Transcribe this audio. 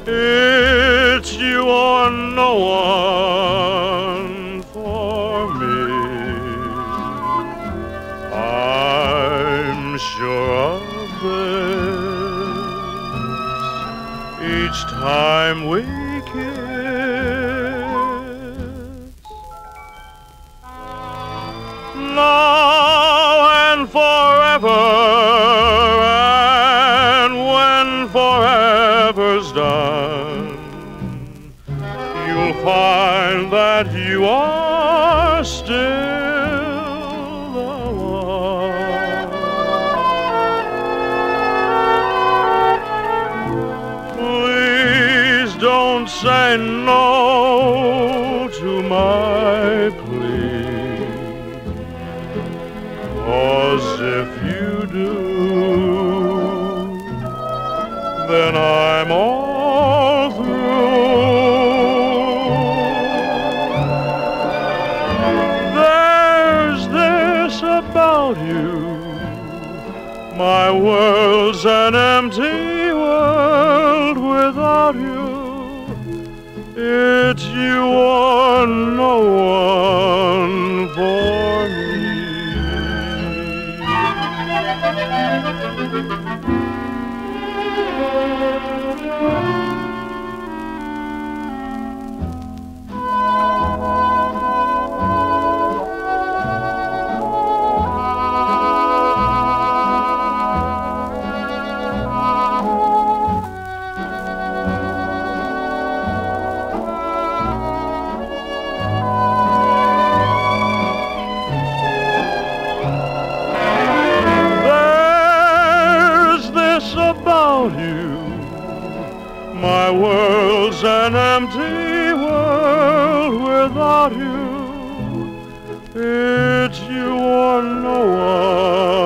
It's you or no one for me. I'm sure of this each time we kiss. Now and forever, and when forever's done, you'll find that you are still the one. Please don't say no to my plea, 'cause if you do, then I'm all through. There's this about you, my world's an empty world without you. It's you or no one for me. My world's an empty world without you. It's you or no